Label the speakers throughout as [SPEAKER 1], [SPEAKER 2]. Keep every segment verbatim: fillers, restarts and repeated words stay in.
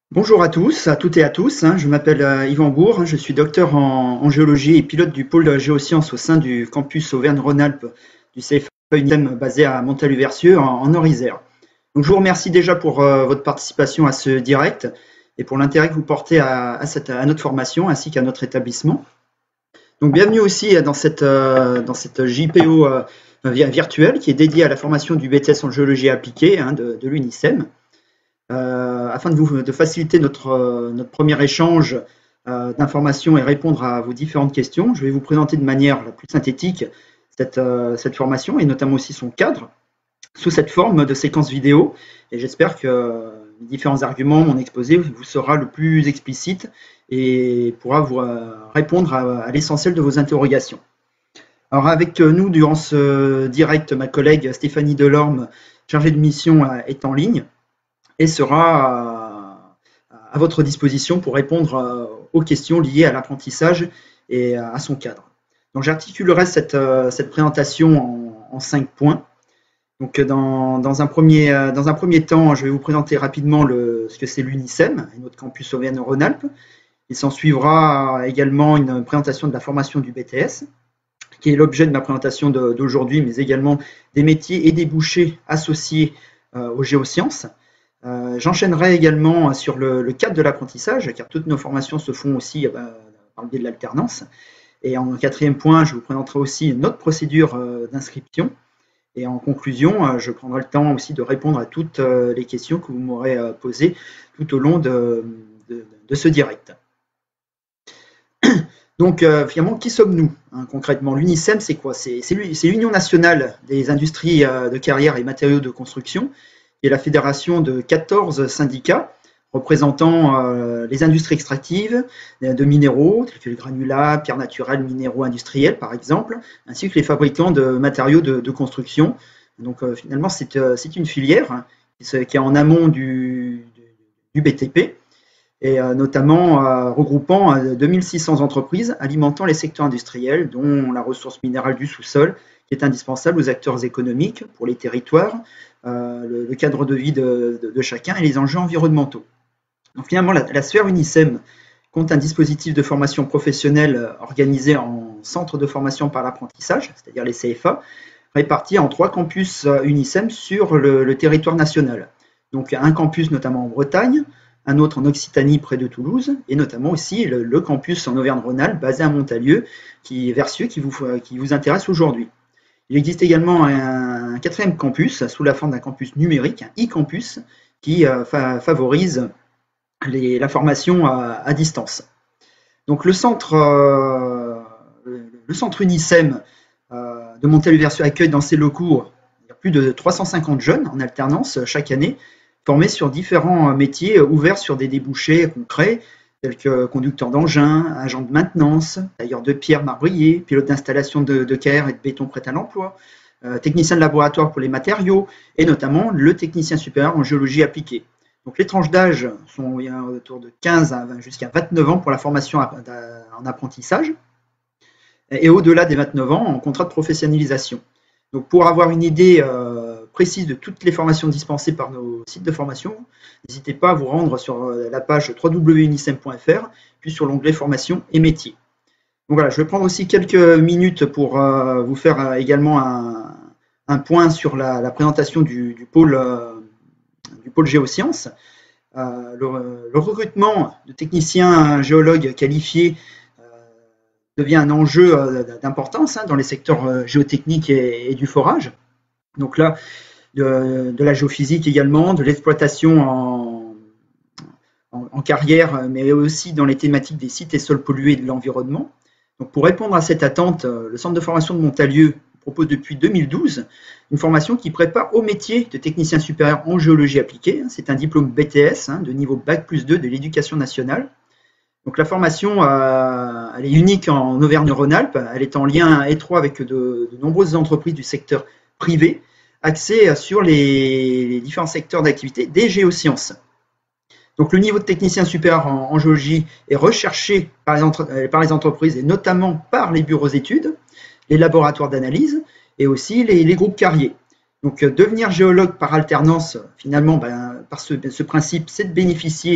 [SPEAKER 1] Bonjour à tous, à toutes et à tous. hein, Je m'appelle euh, Yvan Gour, hein, je suis docteur en, en géologie et pilote du pôle de géosciences au sein du campus Auvergne-Rhône-Alpes du C F A UNISEM basé à Montalieu-Versieux en, en Nord-Isère. Donc, je vous remercie déjà pour euh, votre participation à ce direct et pour l'intérêt que vous portez à, à, cette, à notre formation ainsi qu'à notre établissement. Donc, bienvenue aussi dans cette, euh, dans cette J P O euh, virtuelle qui est dédiée à la formation du B T S en géologie appliquée hein, de, de l'UNISEM. Euh, afin de, vous, de faciliter notre, euh, notre premier échange euh, d'informations et répondre à vos différentes questions, je vais vous présenter de manière la plus synthétique cette, euh, cette formation et notamment aussi son cadre sous cette forme de séquence vidéo. Et j'espère que euh, les différents arguments, mon exposé, vous sera le plus explicite et pourra vous euh, répondre à, à l'essentiel de vos interrogations. Alors avec nous durant ce direct, ma collègue Stéphanie Delorme, chargée de mission, est en ligne et sera à votre disposition pour répondre aux questions liées à l'apprentissage et à son cadre. Donc j'articulerai cette, cette présentation en, en cinq points. Donc dans, dans, un premier, dans un premier temps, je vais vous présenter rapidement le, ce que c'est l'UNISEM, notre campus Auvergne-Rhône-Alpes. Il s'en suivra également une présentation de la formation du B T S, qui est l'objet de ma présentation d'aujourd'hui, mais également des métiers et des débouchés associés euh, aux géosciences. Euh, J'enchaînerai également sur le, le cadre de l'apprentissage, car toutes nos formations se font aussi euh, par le biais de l'alternance. Et en quatrième point, je vous présenterai aussi notre procédure euh, d'inscription. Et en conclusion, euh, je prendrai le temps aussi de répondre à toutes euh, les questions que vous m'aurez euh, posées tout au long de, de, de ce direct. Donc, euh, finalement, qui sommes-nous hein, concrètement? L'UNISEM, c'est quoi? C'est l'Union nationale des industries euh, de carrière et matériaux de construction, qui est la fédération de quatorze syndicats représentant euh, les industries extractives de minéraux, tels que les granulats, pierres naturelles, minéraux industriels par exemple, ainsi que les fabricants de matériaux de, de construction. Donc euh, finalement, c'est euh, une filière hein, qui est en amont du, du B T P, et euh, notamment euh, regroupant euh, deux mille six cents entreprises alimentant les secteurs industriels, dont la ressource minérale du sous-sol, qui est indispensable aux acteurs économiques pour les territoires, euh, le, le cadre de vie de, de, de chacun et les enjeux environnementaux. Donc finalement, la, la sphère UNISEM compte un dispositif de formation professionnelle organisé en centre de formation par l'apprentissage, c'est-à-dire les C F A, répartis en trois campus UNISEM sur le, le territoire national. Donc un campus notamment en Bretagne, un autre en Occitanie près de Toulouse, et notamment aussi le, le campus en Auvergne-Rhône-Alpes basé à Montalieu, qui est Versieux, qui vous, qui vous intéresse aujourd'hui. Il existe également un, un quatrième campus sous la forme d'un campus numérique, un e-campus, qui euh, fa favorise les, la formation à, à distance. Donc le centre, euh, le centre UNISEM euh, de Montalieu-Versieux accueille dans ses locaux plus de trois cent cinquante jeunes en alternance chaque année, formés sur différents métiers ouverts sur des débouchés concrets, tels que conducteur d'engin, agent de maintenance, tailleur de pierre marbrier, pilote d'installation de, de caire et de béton prêt à l'emploi, euh, technicien de laboratoire pour les matériaux, et notamment le technicien supérieur en géologie appliquée. Donc les tranches d'âge sont autour de quinze à jusqu'à vingt-neuf ans pour la formation en apprentissage, et au-delà des vingt-neuf ans en contrat de professionnalisation. Donc pour avoir une idée euh, précise de toutes les formations dispensées par nos sites de formation, n'hésitez pas à vous rendre sur la page w w w point unisem point f r, puis sur l'onglet formation et métiers. Donc voilà, je vais prendre aussi quelques minutes pour euh, vous faire euh, également un, un point sur la, la présentation du, du, pôle, euh, du pôle géosciences. Euh, le, le recrutement de techniciens géologues qualifiés devient un enjeu d'importance hein, dans les secteurs géotechniques et, et du forage. Donc là, de, de la géophysique également, de l'exploitation en, en, en carrière, mais aussi dans les thématiques des sites et sols pollués et de l'environnement. Donc pour répondre à cette attente, le centre de formation de Montalieu propose depuis deux mille douze une formation qui prépare au métier de technicien supérieur en géologie appliquée. C'est un diplôme B T S hein, de niveau bac plus deux de l'éducation nationale. Donc la formation, euh, elle est unique en Auvergne-Rhône-Alpes, elle est en lien étroit avec de, de nombreuses entreprises du secteur privé, axées sur les, les différents secteurs d'activité des géosciences. Donc le niveau de technicien supérieur en, en géologie est recherché par les, entre, par les entreprises et notamment par les bureaux d'études, les laboratoires d'analyse et aussi les, les groupes carriers. Donc devenir géologue par alternance, finalement, ben, par ce, ce principe, c'est de bénéficier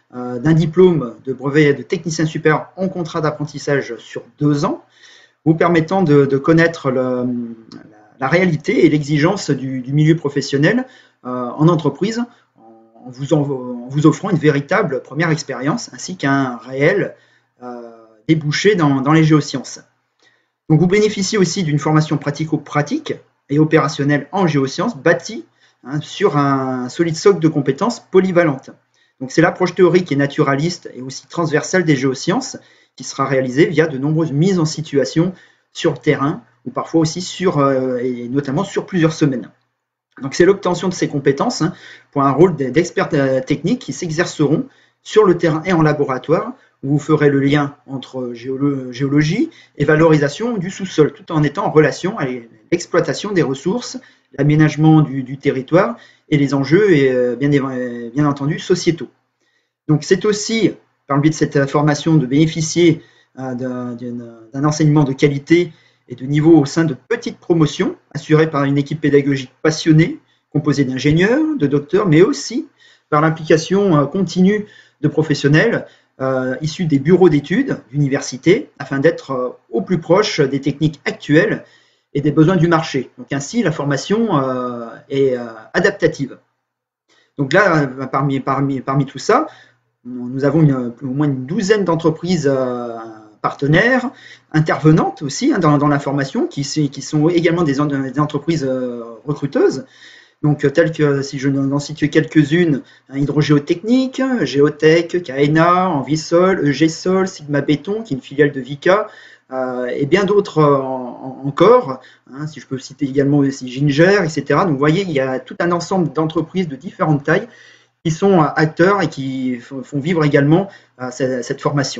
[SPEAKER 1] euh, d'un diplôme de brevet de technicien supérieur en contrat d'apprentissage sur deux ans, vous permettant de, de connaître le, la, la réalité et l'exigence du, du milieu professionnel euh, en entreprise, en vous, en, en vous offrant une véritable première expérience ainsi qu'un réel euh, débouché dans, dans les géosciences. Donc vous bénéficiez aussi d'une formation pratico-pratique et opérationnelle en géosciences bâtie hein, sur un solide socle de compétences polyvalentes. Donc c'est l'approche théorique et naturaliste et aussi transversale des géosciences qui sera réalisée via de nombreuses mises en situation sur le terrain ou parfois aussi sur, euh, et notamment sur plusieurs semaines. Donc c'est l'obtention de ces compétences hein, pour un rôle d'experts techniques qui s'exerceront sur le terrain et en laboratoire, où vous ferez le lien entre géolo géologie et valorisation du sous-sol, tout en étant en relation avec l'exploitation des ressources, l'aménagement du, du territoire et les enjeux, et, euh, bien, bien entendu, sociétaux. Donc c'est aussi, par le biais de cette formation, de bénéficier euh, d'un enseignement de qualité et de niveau au sein de petites promotions, assurées par une équipe pédagogique passionnée, composée d'ingénieurs, de docteurs, mais aussi par l'implication euh, continue de professionnels euh, issus des bureaux d'études d'université, afin d'être euh, au plus proche des techniques actuelles et des besoins du marché. Donc ainsi, la formation euh, est euh, adaptative. Donc là, parmi, parmi, parmi tout ça, nous avons une, au moins une douzaine d'entreprises euh, partenaires, intervenantes aussi hein, dans, dans la formation, qui, qui sont également des, des entreprises euh, recruteuses. Donc, telles que, si je n'en cite quelques-unes, Hydrogéotechnique, Géotech, Caena, Envisol, E G Sol, Sigma Béton, qui est une filiale de Vicat, euh, et bien d'autres euh, encore, hein, si je peux citer également aussi Ginger, et cetera. Donc, vous voyez, il y a tout un ensemble d'entreprises de différentes tailles qui sont acteurs et qui font vivre également euh, cette, cette formation.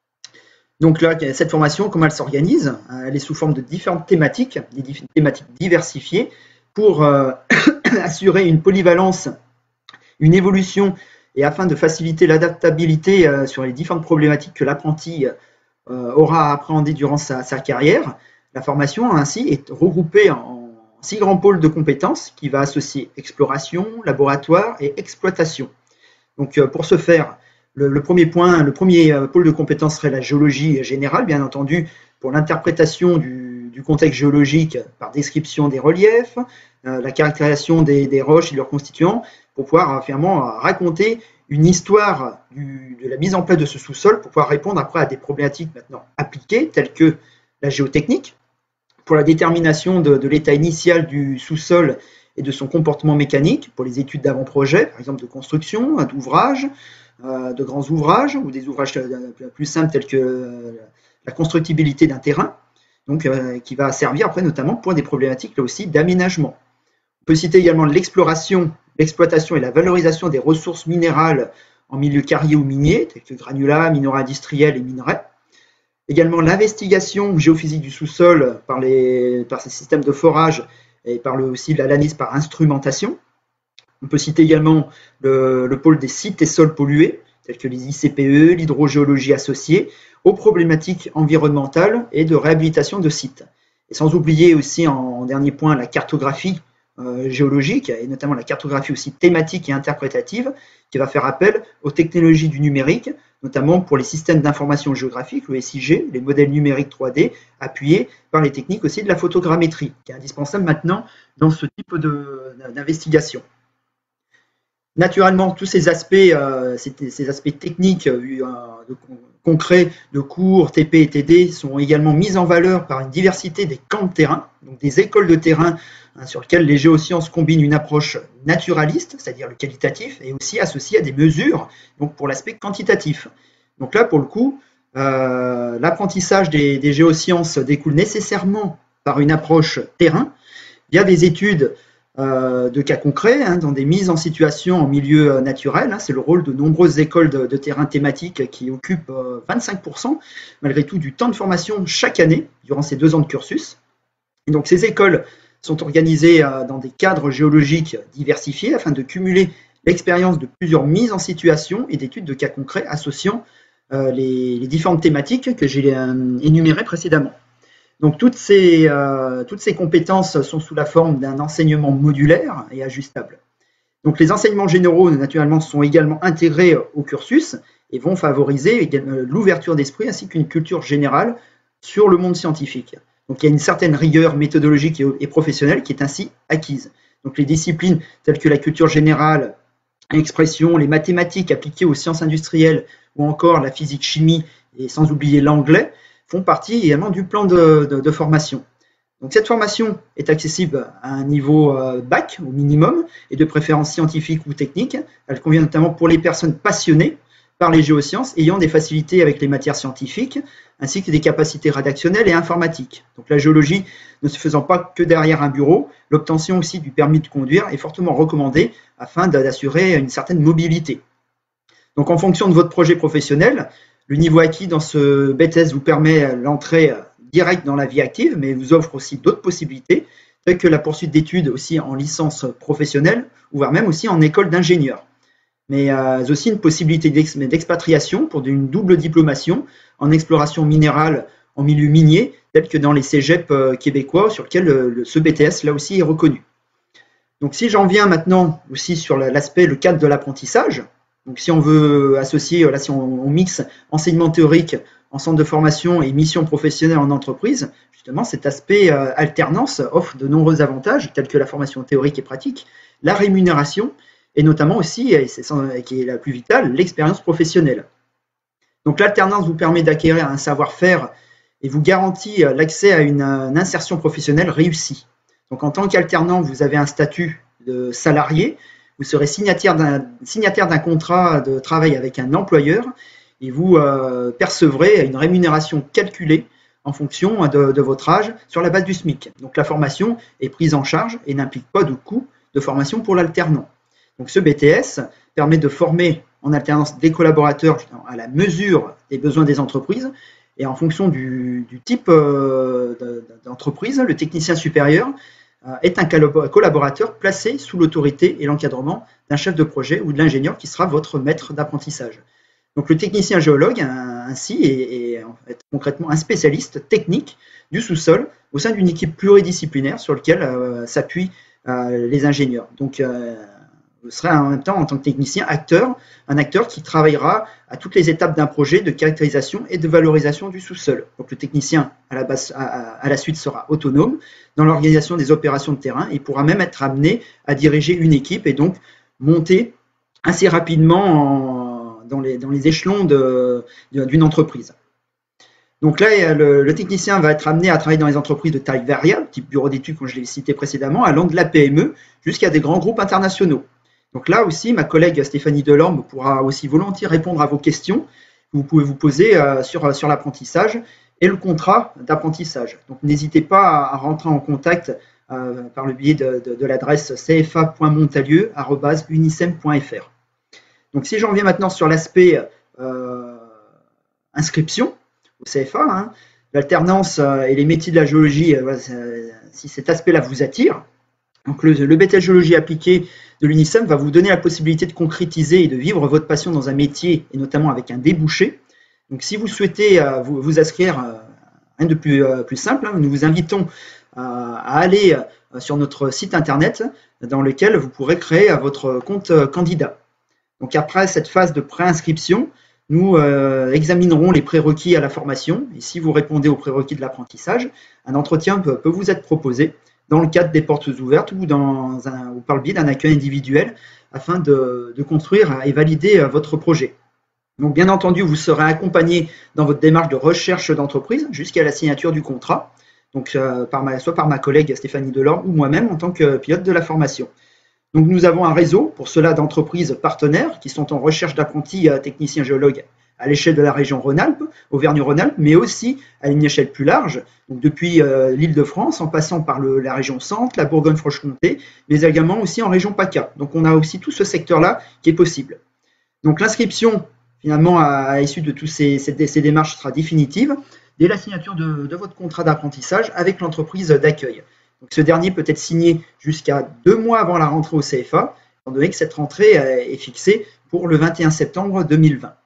[SPEAKER 1] Donc là, cette formation, comment elle s'organise? Elle est sous forme de différentes thématiques, des thématiques diversifiées, pour euh, assurer une polyvalence, une évolution, et afin de faciliter l'adaptabilité euh, sur les différentes problématiques que l'apprenti euh, aura à appréhender durant sa, sa carrière. La formation ainsi est regroupée en six grands pôles de compétences qui va associer exploration, laboratoire et exploitation. Donc euh, pour ce faire, le, le premier point, le premier euh, pôle de compétences serait la géologie générale, bien entendu, pour l'interprétation du, du contexte géologique par description des reliefs, euh, la caractérisation des, des roches et de leurs constituants, pour pouvoir euh, finalement raconter une histoire du, de la mise en place de ce sous-sol, pour pouvoir répondre après à des problématiques maintenant appliquées, telles que la géotechnique, pour la détermination de, de l'état initial du sous-sol et de son comportement mécanique, pour les études d'avant-projet, par exemple de construction, d'ouvrages, euh, de grands ouvrages, ou des ouvrages plus simples tels que euh, la constructibilité d'un terrain, donc euh, qui va servir après notamment pour des problématiques là aussi d'aménagement. On peut citer également l'exploration, l'exploitation et la valorisation des ressources minérales en milieu carrier ou minier, tels que granulats, minerais industriels et minerais. Également l'investigation géophysique du sous-sol par, les, par ces systèmes de forage et par le, aussi l'analyse par instrumentation. On peut citer également le, le pôle des sites et sols pollués, tels que les I C P E, l'hydrogéologie associée, aux problématiques environnementales et de réhabilitation de sites. Et sans oublier aussi en, en dernier point la cartographie euh, géologique, et notamment la cartographie aussi thématique et interprétative, qui va faire appel aux technologies du numérique, notamment pour les systèmes d'information géographique, le S I G, les modèles numériques trois D, appuyés par les techniques aussi de la photogrammétrie, qui est indispensable maintenant dans ce type d'investigation. Naturellement, tous ces aspects, euh, ces, ces aspects techniques, euh, de, concrets, de cours, T P et T D, sont également mis en valeur par une diversité des camps de terrain, donc des écoles de terrain hein, sur lesquelles les géosciences combinent une approche naturaliste, c'est-à-dire le qualitatif, et aussi associée à des mesures, donc pour l'aspect quantitatif. Donc là, pour le coup, euh, l'apprentissage des, des géosciences découle nécessairement par une approche terrain, via des études Euh, de cas concrets, hein, dans des mises en situation en milieu euh, naturel. Hein, c'est le rôle de nombreuses écoles de, de terrain thématiques qui occupent euh, vingt-cinq pour cent malgré tout du temps de formation chaque année durant ces deux ans de cursus. Et donc ces écoles sont organisées euh, dans des cadres géologiques diversifiés afin de cumuler l'expérience de plusieurs mises en situation et d'études de cas concrets associant euh, les, les différentes thématiques que j'ai euh, énumérées précédemment. Donc toutes ces, euh, toutes ces compétences sont sous la forme d'un enseignement modulaire et ajustable. Donc les enseignements généraux, naturellement, sont également intégrés au cursus et vont favoriser l'ouverture d'esprit ainsi qu'une culture générale sur le monde scientifique. Donc il y a une certaine rigueur méthodologique et professionnelle qui est ainsi acquise. Donc les disciplines telles que la culture générale, l'expression, les mathématiques appliquées aux sciences industrielles ou encore la physique-chimie et sans oublier l'anglais font partie également du plan de, de, de formation. Donc cette formation est accessible à un niveau bac au minimum et de préférence scientifique ou technique. Elle convient notamment pour les personnes passionnées par les géosciences ayant des facilités avec les matières scientifiques ainsi que des capacités rédactionnelles et informatiques. Donc la géologie ne se faisant pas que derrière un bureau, l'obtention aussi du permis de conduire est fortement recommandée afin d'assurer une certaine mobilité. Donc en fonction de votre projet professionnel, le niveau acquis dans ce B T S vous permet l'entrée directe dans la vie active, mais vous offre aussi d'autres possibilités, telles que la poursuite d'études aussi en licence professionnelle, ou voire même aussi en école d'ingénieur. Mais euh, aussi une possibilité d'expatriation pour une double diplomation en exploration minérale en milieu minier, telle que dans les cégeps québécois, sur lesquels le, le, ce B T S, là aussi, est reconnu. Donc si j'en viens maintenant aussi sur l'aspect, le cadre de l'apprentissage, donc si on veut associer, là si on, on mixe enseignement théorique en centre de formation et mission professionnelle en entreprise, justement cet aspect euh, alternance offre de nombreux avantages tels que la formation théorique et pratique, la rémunération et notamment aussi, et c'est qui est la plus vitale, l'expérience professionnelle. Donc l'alternance vous permet d'acquérir un savoir-faire et vous garantit l'accès à une, une insertion professionnelle réussie. Donc en tant qu'alternant, vous avez un statut de salarié, vous serez signataire d'un signataire d'un contrat de travail avec un employeur et vous euh, percevrez une rémunération calculée en fonction de, de votre âge sur la base du SMIC. Donc la formation est prise en charge et n'implique pas de coût de formation pour l'alternant. Donc ce B T S permet de former en alternance des collaborateurs à la mesure des besoins des entreprises et en fonction du, du type euh, d'entreprise, le technicien supérieur euh, est un collaborateur placé sous l'autorité et l'encadrement d'un chef de projet ou de l'ingénieur qui sera votre maître d'apprentissage. Donc le technicien géologue ainsi est, est en fait, concrètement un spécialiste technique du sous-sol au sein d'une équipe pluridisciplinaire sur laquelle euh, s'appuient euh, les ingénieurs. Donc euh, vous serez en même temps en tant que technicien acteur, un acteur qui travaillera à toutes les étapes d'un projet de caractérisation et de valorisation du sous-sol. Donc le technicien à la, base, à, à la suite sera autonome dans l'organisation des opérations de terrain et pourra même être amené à diriger une équipe et donc monter assez rapidement en, dans, les, dans les échelons d'une entreprise. Donc là, le, le technicien va être amené à travailler dans les entreprises de taille variable, type bureau d'études, comme je l'ai cité précédemment, allant de la P M E jusqu'à des grands groupes internationaux. Donc là aussi, ma collègue Stéphanie Delorme pourra aussi volontiers répondre à vos questions que vous pouvez vous poser euh, sur, sur l'apprentissage et le contrat d'apprentissage. Donc n'hésitez pas à, à rentrer en contact euh, par le biais de, de, de l'adresse c f a point montalieu arobase unicem point f r. Donc si j'en viens maintenant sur l'aspect euh, inscription au C F A, hein, l'alternance euh, et les métiers de la géologie, euh, si cet aspect-là vous attire, donc le, le B T S géologie appliquée de l'UNICEM va vous donner la possibilité de concrétiser et de vivre votre passion dans un métier et notamment avec un débouché. Donc si vous souhaitez euh, vous, vous inscrire, euh, rien de plus, euh, plus simple, hein, nous vous invitons euh, à aller euh, sur notre site internet dans lequel vous pourrez créer euh, votre compte euh, candidat. Donc après cette phase de préinscription, nous euh, examinerons les prérequis à la formation et si vous répondez aux prérequis de l'apprentissage, un entretien peut, peut vous être proposé dans le cadre des portes ouvertes ou, dans un, ou par le biais d'un accueil individuel afin de, de construire et valider votre projet. Donc bien entendu, vous serez accompagné dans votre démarche de recherche d'entreprise jusqu'à la signature du contrat, donc, euh, par ma, soit par ma collègue Stéphanie Delorme ou moi-même en tant que pilote de la formation. Donc nous avons un réseau pour cela d'entreprises partenaires qui sont en recherche d'apprentis techniciens géologues à l'échelle de la région Rhône-Alpes, Auvergne-Rhône-Alpes, mais aussi à une échelle plus large, donc depuis euh, l'Île-de-France, en passant par le, la région Centre, la Bourgogne-Franche-Comté, mais également aussi en région PACA. Donc on a aussi tout ce secteur-là qui est possible. Donc l'inscription, finalement, à, à l'issue de toutes ces, ces, ces démarches sera définitive dès la signature de, de votre contrat d'apprentissage avec l'entreprise d'accueil. Donc ce dernier peut être signé jusqu'à deux mois avant la rentrée au C F A, étant donné que cette rentrée est fixée pour le vingt et un septembre deux mille vingt.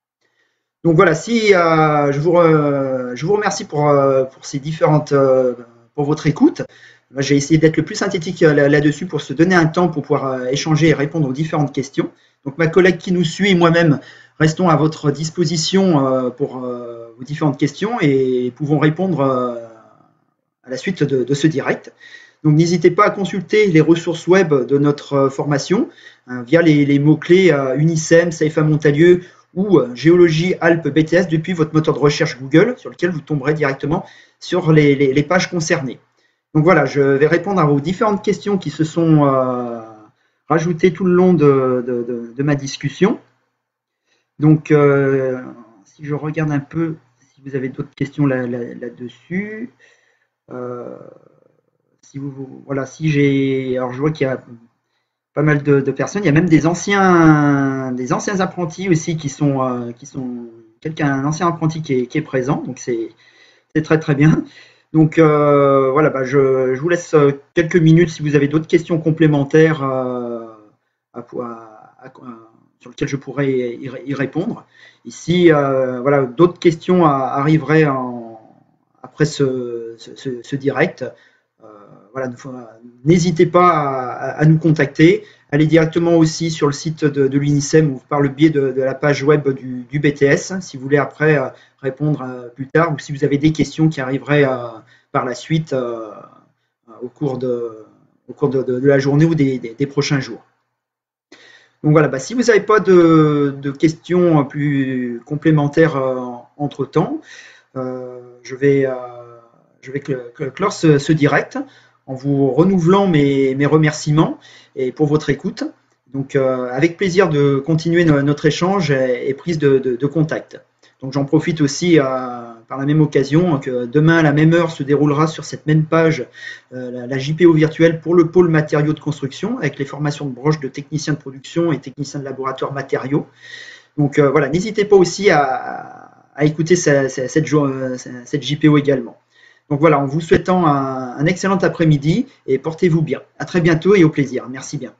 [SPEAKER 1] Donc voilà, si euh, je, vous re, je vous remercie pour, euh, pour ces différentes, euh, pour votre écoute. J'ai essayé d'être le plus synthétique là-dessus pour se donner un temps pour pouvoir échanger et répondre aux différentes questions. Donc ma collègue qui nous suit et moi-même restons à votre disposition pour vos différentes questions et pouvons répondre à la suite de, de ce direct. Donc n'hésitez pas à consulter les ressources web de notre formation hein, via les, les mots-clés euh, Unicem, CFA Montalieu ou euh, Géologie Alpes B T S depuis votre moteur de recherche Google sur lequel vous tomberez directement sur les, les, les pages concernées. Donc voilà, je vais répondre à vos différentes questions qui se sont euh, rajoutées tout le long de, de, de, de ma discussion. Donc euh, si je regarde un peu, si vous avez d'autres questions là-dessus. Là, là euh, Si vous, voilà, si j'ai, alors je vois qu'il y a pas mal de, de personnes, il y a même des anciens, des anciens apprentis aussi qui sont, euh, qui sont, quelqu'un, un ancien apprenti qui est, qui est présent, donc c'est, c'est très très bien. Donc euh, voilà, bah je, je vous laisse quelques minutes si vous avez d'autres questions complémentaires euh, à, à, à, sur lesquelles je pourrais y, y répondre. Ici, euh, voilà, d'autres questions arriveraient en, après ce, ce, ce direct. Voilà, n'hésitez pas à, à nous contacter. Allez directement aussi sur le site de, de l'Unicem ou par le biais de, de la page web du, du B T S, si vous voulez après euh, répondre euh, plus tard ou si vous avez des questions qui arriveraient euh, par la suite euh, au cours, de, au cours de, de, de la journée ou des, des, des prochains jours. Donc voilà, bah, si vous n'avez pas de, de questions plus complémentaires euh, entre-temps, euh, je vais, euh, je vais clore ce, ce direct en vous renouvelant mes, mes remerciements et pour votre écoute. Donc, euh, avec plaisir de continuer no, notre échange et, et prise de, de, de contact. Donc, j'en profite aussi euh, par la même occasion que demain à la même heure se déroulera sur cette même page euh, la, la J P O virtuelle pour le pôle matériaux de construction avec les formations de branche de techniciens de production et techniciens de laboratoire matériaux. Donc, euh, voilà, n'hésitez pas aussi à, à écouter cette, cette, cette J P O également. Donc voilà, en vous souhaitant un, un excellent après-midi et portez-vous bien. À très bientôt et au plaisir. Merci bien.